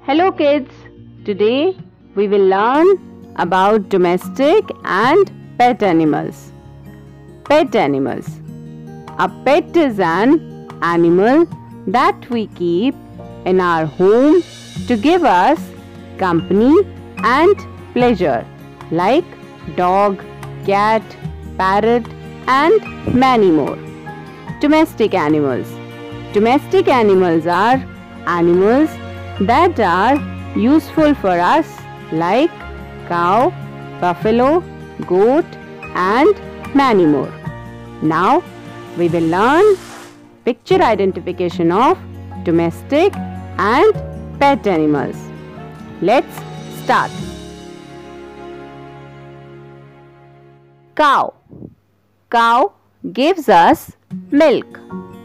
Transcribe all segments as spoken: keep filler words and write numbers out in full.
Hello kids, today we will learn about domestic and pet animals. Pet animals. A pet is an animal that we keep in our home to give us company and pleasure, like dog, cat, parrot and many more. Domestic animals. Domestic animals are animals that are useful for us, like cow, buffalo, goat and many more. Now we will learn picture identification of domestic and pet animals. Let's start. Cow. Cow gives us milk.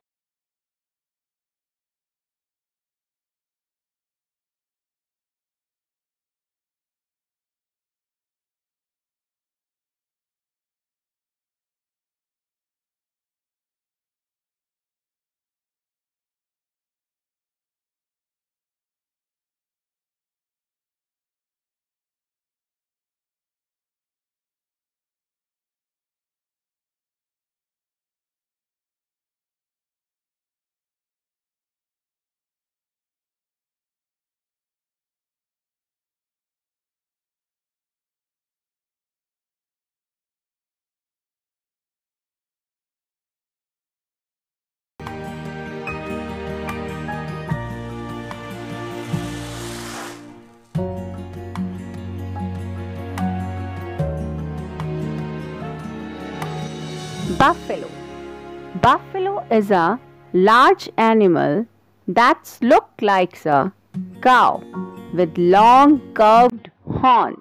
Buffalo. Buffalo is a large animal that's looked like a cow with long curved horns.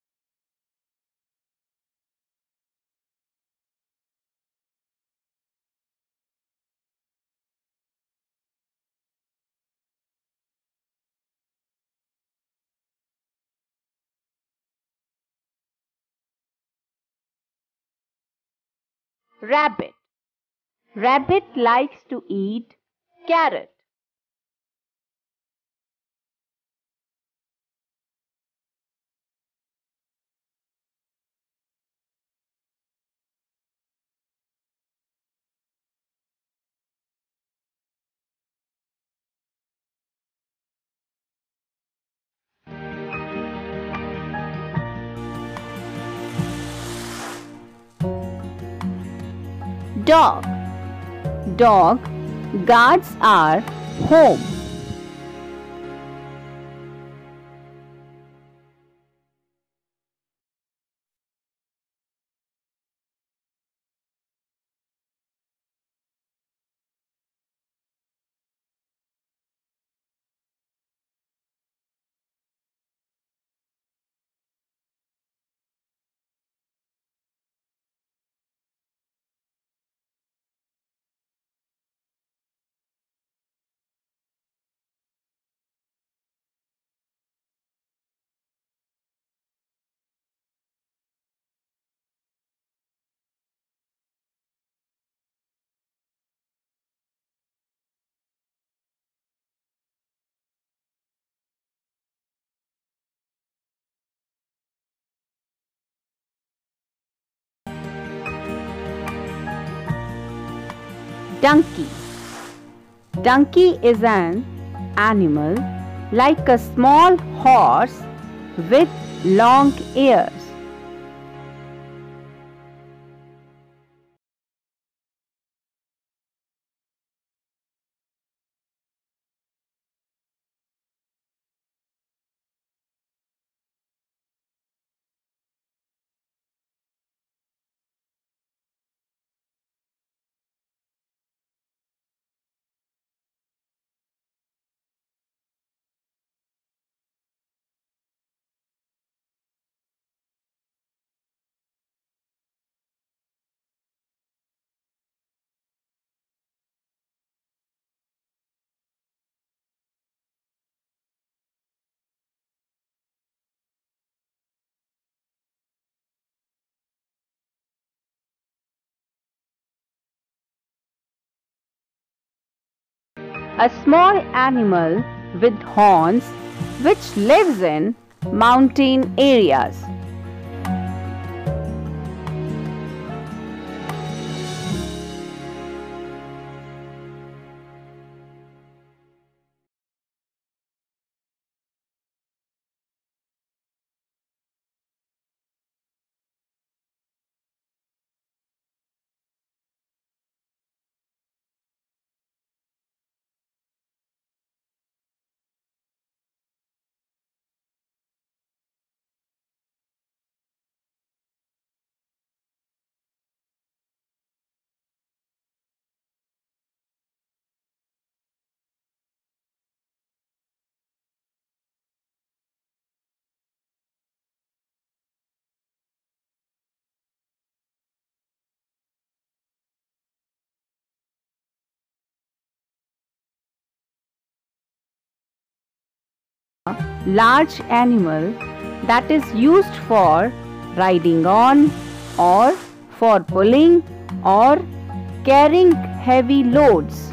Rabbit. Rabbit likes to eat carrot. Dog. Dog guards our home. Donkey. Donkey is an animal like a small horse with long ears. A small animal with horns which lives in mountain areas. Large animal that is used for riding on or for pulling or carrying heavy loads.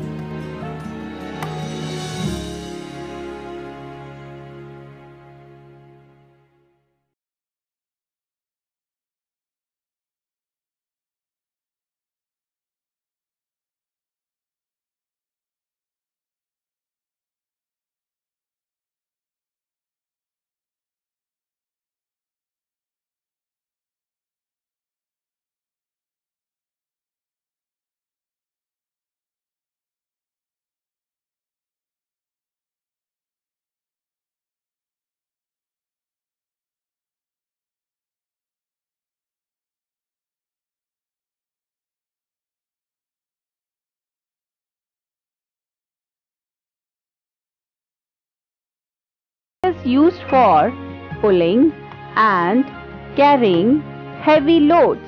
It is used for pulling and carrying heavy loads.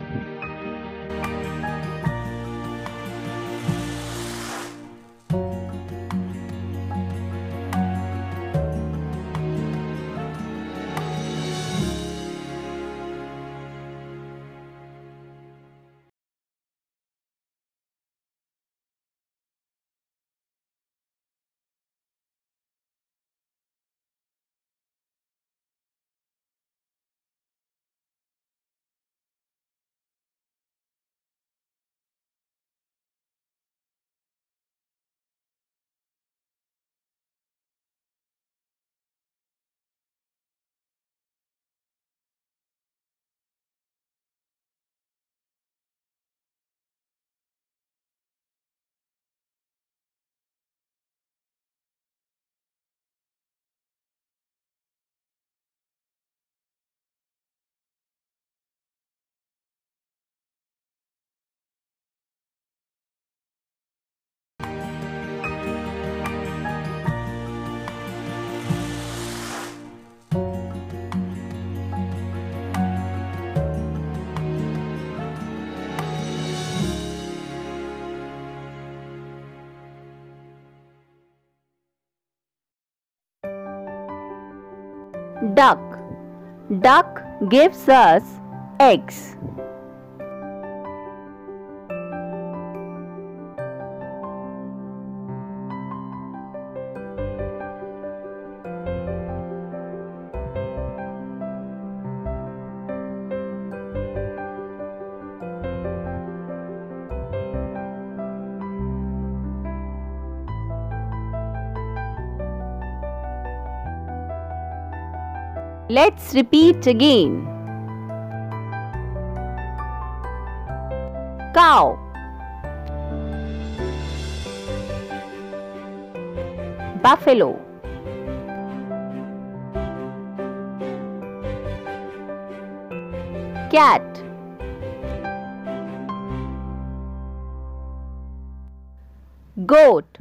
Duck. Duck gives us eggs. Let's repeat again. Cow, buffalo, cat, goat,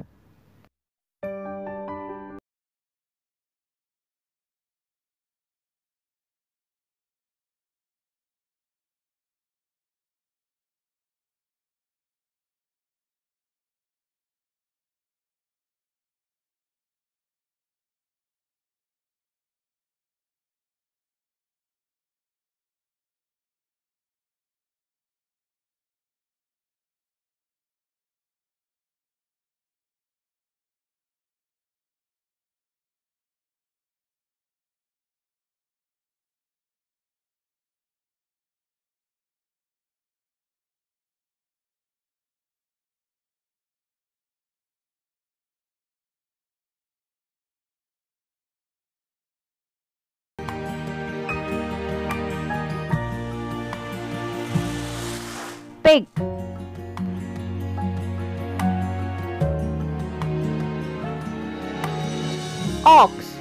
Pig. Ox.